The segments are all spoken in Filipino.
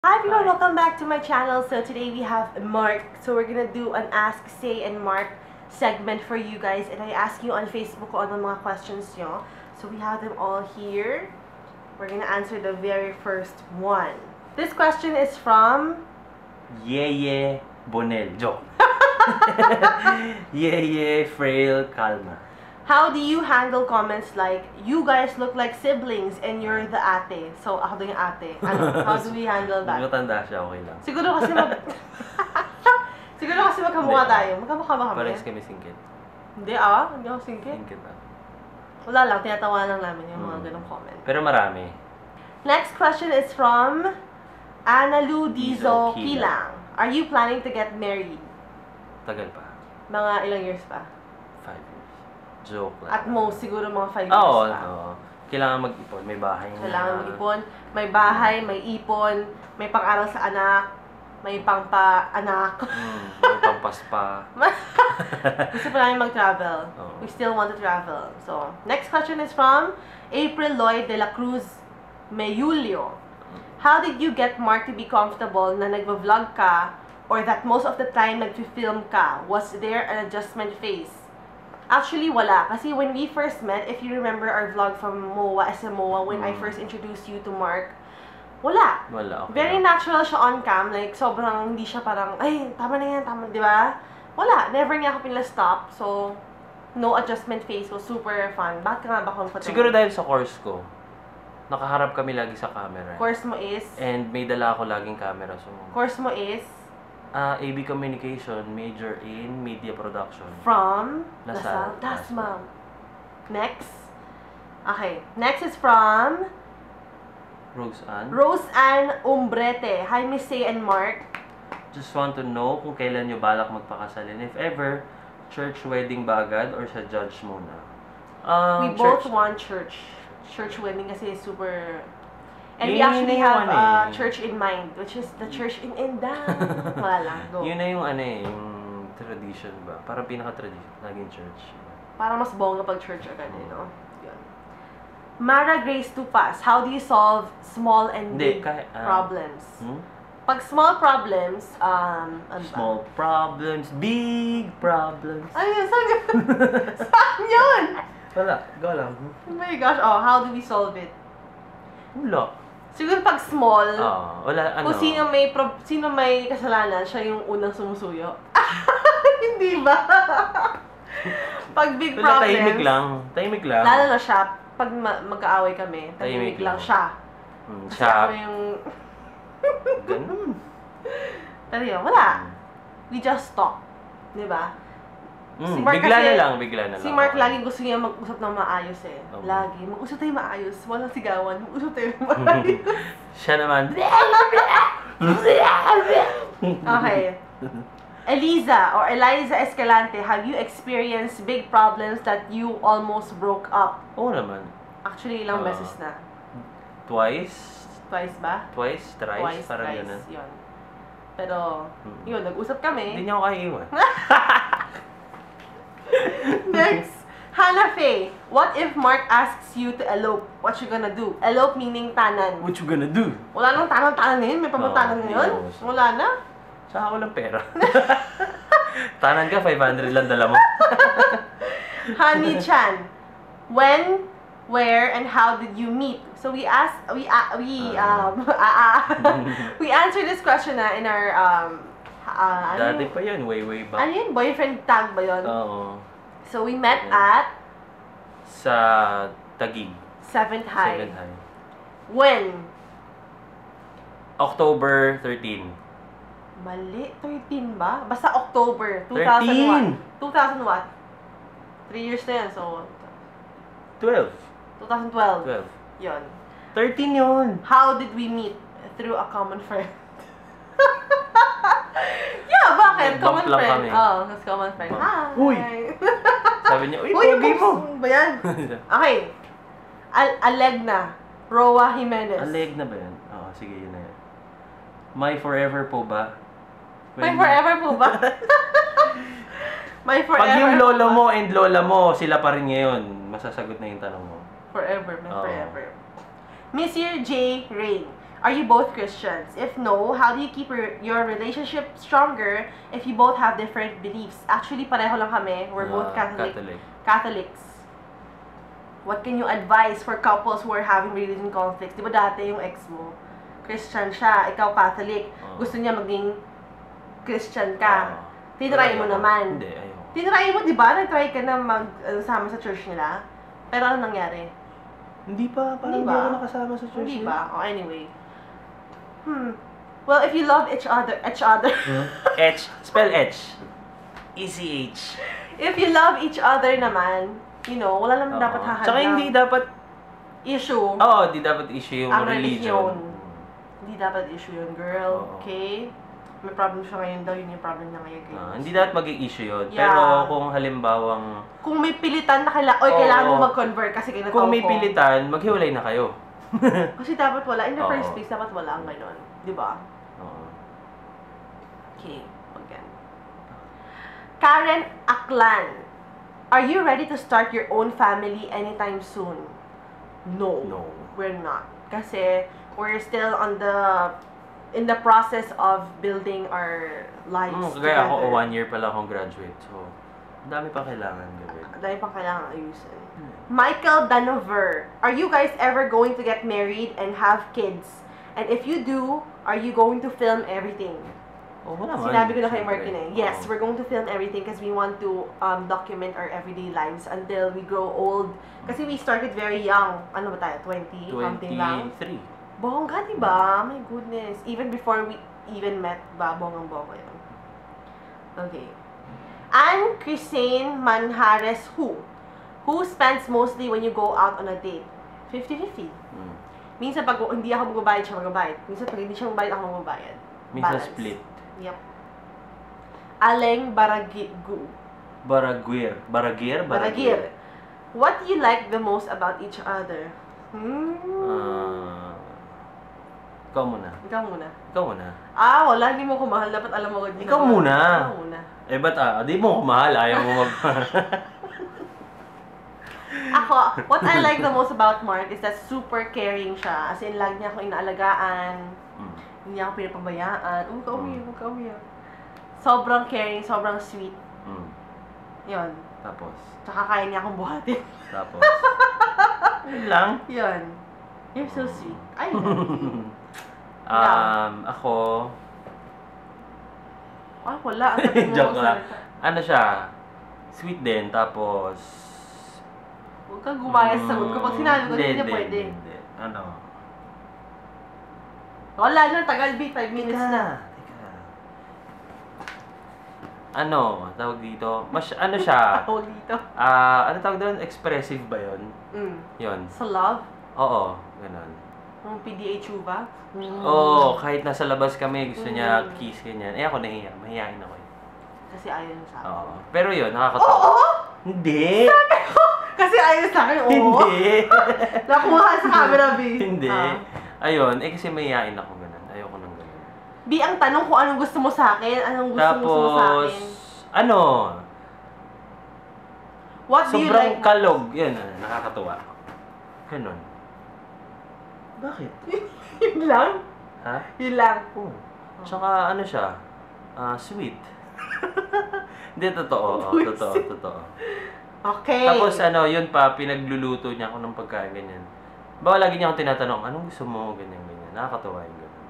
Hi everyone, welcome back to my channel. So today we have Mark. So we're gonna do an Ask, Say, and Mark segment for you guys. And I ask you on Facebook kung ano mga questions nyo. So we have them all here. We're gonna answer the very first one. This question is from... Yeye Bonel. Joke. Yeye Frail Calma. How do you handle comments like, you guys look like siblings and you're the ate? So, ako din yung ate. How do we handle that? Matanda siya, okay lang. Siguro kasi magkamukha tayo. Magkamukha ba kami? Parehas kami singkit. Hindi hindi ako singkit. Singkit na. Wala lang, tinatawa lang namin yung mga ganong comment. Pero marami. Next question is from Analu Dizo Kilang. Are you planning to get married? Tagal pa. Mga ilang years pa? 5 years. Joke lang. At most, siguro mga 5 years Oo, pa. oo. Kailangan mag-ipon. May bahay na. Kailangan mag-ipon. May bahay, may ipon, may pang-aral sa anak, may pang-pa-anak. May pang-paspa. Gusto pa namin mag-travel. Oo. We still want to travel. So, next question is from April Lloyd de la Cruz Meyulio. How did you get Mark to be comfortable na nagva-vlog ka or that most of the time nag-film ka? Was there an adjustment phase? Actually, wala. Kasi when we first met, if you remember our vlog from MOA, SMOA, when I first introduced you to Mark, wala. Wala, okay. Very natural siya on cam. Like, sobrang hindi siya parang, ay, tama na yan, tama, di ba? Wala. Never niya ako pinla-stop. So, no adjustment phase. Was super fun. Bakit ka nga ba comfortable? Siguro dahil sa course ko. Nakaharap kami lagi sa camera. Course mo is? And may dala ako laging camera. So, Course mo is? AB Communication, major in media production. From? Lasal. Dasma. Next. Okay. Next is from Rose Ann Umbrete. Hi, Miss Say and Mark. Just want to know kung kailan nyo balak magpakasal. And if ever, church wedding ba agad or sa judge muna? We both want church. Church wedding kasi super... And we Yun actually yung have a ano church in mind, which is the church in Inda. Wala lang, go. Yun na yung yung tradition ba? Parang pinaka-tradition, laging church. Para mas bongga pag church agad, you know? Yun. Mara Grace Tupas, how do you solve small and big problems? Pag small problems, ano ba? Small problems, big problems. Ano yun? Saan yun? Saan yun? Wala, go lang. Oh my gosh, how do we solve it? Wala. Siguro pag small, wala, ano. kung sino may kasalanan, siya yung unang sumusuyo. Hindi ba? Pag big Wala, problems, tahimik lang. lalo na siya, pag mag-aaway kami, tahimik lang siya. Siya. Ako yung... Ganun. Pero yun, wala. We just talk. Diba? Bigla na lang. Si Mark lagi gusto niya mag-usap ng maayos eh. Okay. Lagi. Mag-usap tayo maayos. Walang sigawan. Mag-usap tayo maayos. Siya naman. Okay. Eliza Escalante, have you experienced big problems that you almost broke up? Oo naman. Actually, ilang beses na? Twice? Twice ba? Thrice? Parang thrice. yun. Yun. Pero, yun, nag-usap kami. Hindi niya ako kaiiwan. Next, Hannah Faye, what if Mark asks you to elope? What you gonna do? Elope meaning tanan. What you gonna do? Wala nang tanan-tanan ngayon? May pamuntanan ngayon? Wala na? Saka walang pera. Tanan ka, 500 lang dala mo. Honey Chan, when, where, and how did you meet? So we answered this question na in our Dati pa yun, way back. Ano yun? Boyfriend tag ba yun? Oo. So we met at sa Taguig. 7th High. 7th High. When? October 13. Mali, 13 ba? Basta October 2001. 2000 what? 3 years na yan, so 12. 2012. 12. Yun. 13 yun. How did we meet? Through a common friend. Yeah, bakit? Common Bump lang friend. kami. That's common friend. Bump. Hi! Uy! Sabi niya, uy, pogi mo! Ba yan? Okay. Alegna. Roa Jimenez. Aleg na ba yan? Oo, sige, yun na yan. My forever po ba? My forever po ba? My forever Pag yung po lolo ba? mo and lola mo, sila pa rin ngayon, masasagot na yung tanong mo. Forever, my Oo. forever. Monsieur J. Rain. Are you both Christians? If no, how do you keep your relationship stronger if you both have different beliefs? Actually, pareho lang kami. We're both Catholics. What can you advise for couples who are having religion conflicts? Di ba dati yung ex mo, Christian siya, ikaw Catholic. Gusto niya maging Christian ka. Tinry mo naman. Hindi, ayoko. Tinry mo, di ba? Nag-try ka na sama sa church nila. Pero ano nangyari? Hindi pa, parang hindi ako nakasama sa church. Hindi ba? Oh, anyway. Well, if you love each other. Spell H. E-C-H. If you love each other naman, you know, wala naman dapat hahadlang. Tsaka hindi dapat issue. Oo, hindi dapat issue yung religion. Hindi dapat issue yun, girl. Okay? May problem siya ngayon daw, yun yung problem niya ngayon. Hindi dapat maging issue yun. Yeah. Pero kung halimbawang... Kung may pilitan na kailangan mo mag-convert kasi kayo kung may pilitan, maghiwalay na kayo. Kasi dapat wala. In the first place, dapat wala ang gano'n. Di ba? Oo. Okay. Again. Karen Aklan. Are you ready to start your own family anytime soon? No. We're not. Kasi we're still in the process of building our lives Kaya together. ako, 1 year pala akong graduate. So, ang dami pa kailangan gawin. Ang dami pang kailangan ayusin. Michael Danover. Are you guys ever going to get married and have kids? And if you do, are you going to film everything? Sinabi ko na kay Mark yun eh. Yes, we're going to film everything because we want to document our everyday lives until we grow old. Kasi we started very young. Ano ba tayo? 20? Something lang? 23. Bongga, diba? My goodness. Even before we even met, ba? Bonggang-bongga yun. Okay. Anne Christine Manjares Who spends mostly when you go out on a date? 50-50. Minsan pag hindi ako magbabayad, siya magbabayad. Minsan pag hindi siya magbabayad, ako magbabayad. Minsan split. Yep. Aleng Baragir. What do you like the most about each other? Ikaw muna. Wala. Hindi mo ko mahal. Dapat alam mo ko. Ikaw muna. Eh, ba't di mo ko mahal? Ayaw mo Ako, what I like the most about Mark is that super caring siya. As in, lagi niya ako inaalagaan. Hindi niya ako pinapabayaan. Huwag ka umiyak. Sobrang caring, sobrang sweet. Yun. Tapos? Tsaka kaya niya akong buhatin. Tapos? Yun lang? Yun. You're so sweet. I love you. Ako... wala. Joke lang. Ano siya? Sweet din, tapos... Huwag kang gumaya sa sagot ko. Pag sinabi ko, hindi niya pwede. Hindi. Ano? Wala na, tagal, 5 minutes na. Teka. Ano? Tawag dito? Ano siya? Tawag dito? Ano tawag doon? Expressive ba yun? Yun. Sa love? Oo, ganun. Yung PDA ba? Oo, kahit nasa labas kami, gusto niya kiss, ganyan. Eh ako nahiya. Mahihain ako eh. Kasi ayaw niya sa akin. Oo. Pero yun, nakakatawa. Oo! Hindi! Sabi ko! Kasi ayaw sa akin, oo. Hindi! Nakuha sa camera, B. Hindi. Ayun, kasi mahihain ako ganun. Ayoko nang ganun. B, ang tanong kung anong gusto mo sa akin, anong gusto mo sa akin. Ano? What do you like? Sobrang kalog. Yan, nakakatuwa. Ganun. Bakit? Yun lang? Ha? Yun lang. Oo. Tsaka ano siya? Sweet. Hindi, totoo. Totoo. Okay. Tapos ano, yun pa, pinagluluto niya ako ng pagkain, ganyan. Baka lagi niya akong tinatanong, anong gusto mo, ganyan. Nakakatawa yung ganun.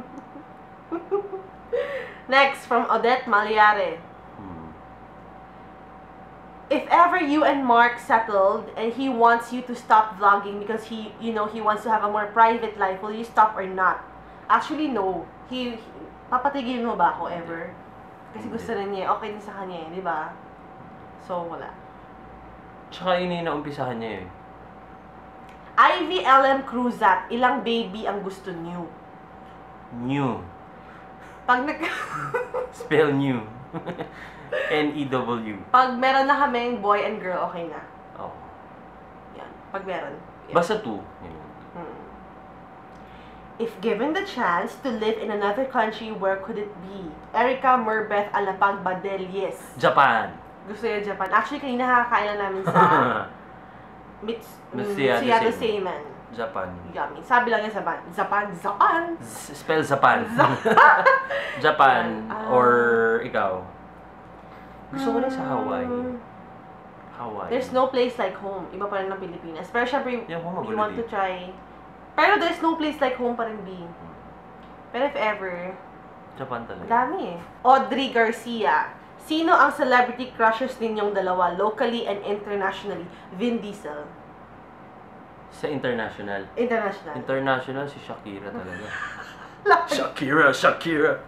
Next, from Odette Maliare. If ever you and Mark settled and he wants you to stop vlogging because he wants to have a more private life, will you stop or not? Actually, no. Papatigil mo ba ako ever? Kasi gusto na niya, okay din sa kanya di ba? So, wala. Tsaka yun yung naumpisahan niya eh. Ivy LM Cruzat, ilang baby ang gusto niyo? New. Pag Spell new. N-E-W. Pag meron na kaming boy and girl, okay na. Oo. Yan. Pag meron. Yan. Basta 2. If given the chance to live in another country, where could it be? Erica Merbeth Alapag Badelies. Japan. Gusto niya Japan. Actually, kanina nakakain lang namin sa Mitsuyado Seiman. Japan. Yummy. Sabi lang niya Japan. Spell Japan. Japan. Or ikaw? Gusto ko rin sa Hawaii. Hawaii. There's no place like home. Iba pa rin ng Pilipinas. Pero syempre, Yeah, you want to try. Pero there's no place like home pa rin, B. Pero if ever, Japan talaga. dami eh. Audrey Garcia. Sino ang celebrity crushes ninyong dalawa, locally and internationally? Vin Diesel. Sa international. International. International, si Shakira talaga. Like, Shakira.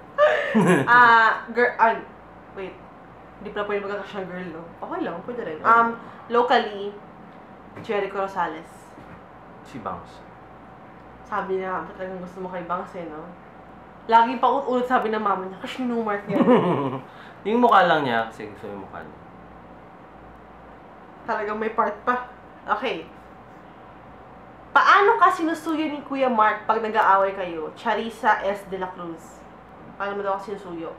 Wait. Hindi pala pwede magkakash ng girl, no? Okay lang, pwede rin. Locally, Jericho Rosales. Si Bangs. Sabi niya, talagang gusto mo kay Bangs eh, no? Laging paulit-ulit sabi ng mama niya, kasi minumart niya. Yung mukha lang niya, kasi gusto yung mukha niya. Talagang may part pa. Okay. Paano ka sinusuyo ni Kuya Mark pag nag-aaway kayo? Charissa S. De La Cruz. Paano mo daw ka sinusuyo?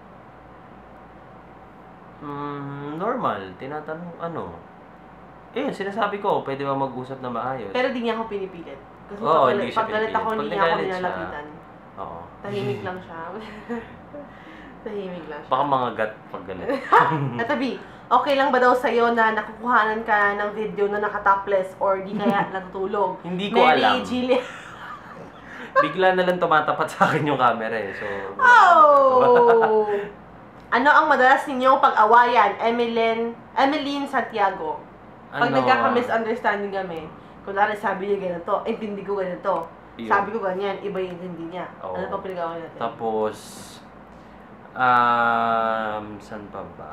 Normal. Tinatanong sinasabi ko, pwede ba mag-usap na maayos? Pero di niya ako pinipilit. Kasi hindi siya pag galit ako, pinipilit. hindi Pag niya ako nagalit siya, nilalapitan. Oo. Tahimik lang siya. Tahimik lang siya. Baka mga gat pag galit. Natabi, okay lang ba daw sa'yo na nakukuhanan ka ng video na nakatopless or di kaya natutulog? Hindi ko alam. Mary Gillian. Bigla na lang tumatapat sa akin yung camera eh. So, Oh! Ano ang madalas ninyong pag-awayan? Emeline Santiago. Pag nagkaka-misunderstanding kami, kunwari sabi niya ganito, intindi ko ganito. Yun. Sabi ko ganyan, iba yung intindi niya. Oo. Ano pa pinag-awayan natin? Tapos, saan pa ba?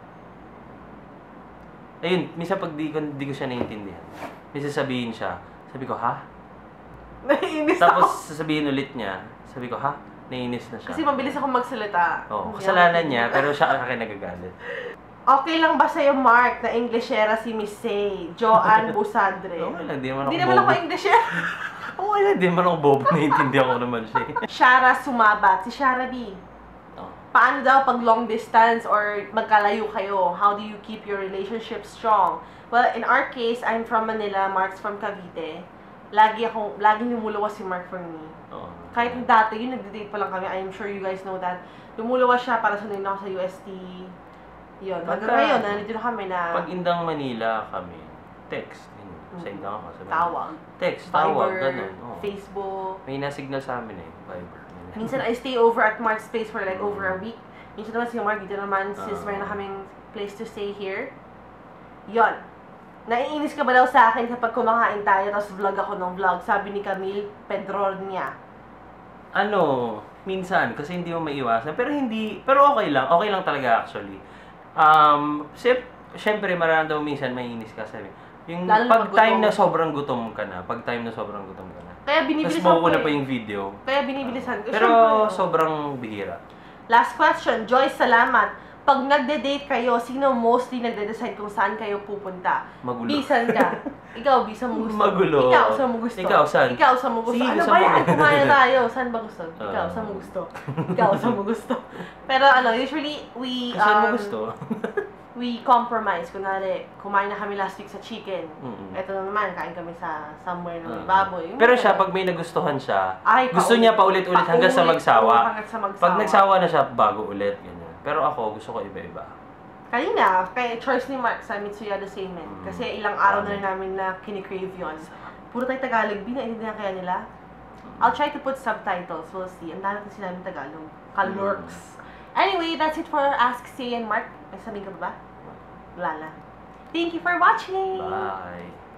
Ayun, minsan pag di ko siya naiintindihan, minsan sabihin siya, sabi ko, ha? Naiinis Tapos ako. sasabihin ulit niya, sabi ko, ha? Naiinis na siya. Kasi mabilis akong magsalita. Oo, Hindi kasalanan ako- niya, pero siya ang akin nagagalit. Okay lang ba sa'yo, Mark, na Englishera si Miss Say? Joanne Busadre. Okay lang, di naman ako Hindi naman ako bobo. Englishera. Okay lang, di naman ako bobo, naiintindihan ko naman siya. Shara Sumabat. Si Shara B. Oh. Paano daw pag long distance or magkalayo kayo? How do you keep your relationship strong? Well, in our case, I'm from Manila, Mark's from Cavite. Laging lumuluwas si Mark for me. Oo. Kahit dati, yun, nagde-date pa lang kami. I'm sure you guys know that. Lumuluwas siya para sunduin ako sa UST. Yun. Hanggang ngayon, nandito na kami na Pag Indang Manila kami, text. Sa Indang ako. Sabi, tawag. text, tawag, Viber, ganun. Oo. Facebook. May nasignal sa amin eh, Viber. Minsan, I stay over at Mark's place for like over a week. Minsan naman si Mark, dito naman, since meron na kaming place to stay here. Yon. Naiinis ka ba daw sa akin kapag kumakain tayo, tapos vlog ako ng vlog? Sabi ni Camille Pedrornia. Minsan, kasi hindi mo maiwasan. Pero okay lang talaga actually. Siyempre, mararamdaman mo minsan maiinis ka sabi. Yung Lalo na pag pag time gutom. na sobrang gutom ka na, Kaya tapos binibilisan ko mauuna pa eh. yung video. Kaya binibilisan ko. Pero Siyempre. sobrang bihira. Last question, Joyce, salamat. Pag nagde-date kayo, sino mostly nagde-decide kung saan kayo pupunta? Magulo. Bisan ka. Ikaw, bisan mo gusto. Magulo. Ikaw, saan mo gusto? Ikaw, saan? Ikaw, saan mo gusto? Sige, Ano saan ba mo yan? gusto? Kumain tayo. Saan ba gusto? Ikaw, saan mo gusto? Ikaw, saan mo gusto? Pero usually, Saan mo gusto? we compromise. Kunwari, kumain na kami last week sa chicken. Mm-mm. Ito na naman, kain kami sa somewhere na may baboy. Yung Pero mga siya, ganun. pag may nagustuhan siya, Ay, gusto niya paulit-ulit hanggang sa magsawa. Hanggang sa magsawa. Pag nagsawa na siya, bago ulit. Ganyan. Pero ako, gusto ko iba-iba. Kanina, kay choice ni Mark sa Mitsuyado Seinen. Kasi ilang araw na rin namin na kinikrave yun. Puro tayo Tagalog. Binaintindihan kaya nila? I'll try to put subtitles. We'll see. Ang dami kasi namin Tagalog. Kalorks. Anyway, that's it for Ask Say and Mark. May sabihin ka ba? Wala na. Thank you for watching! Bye!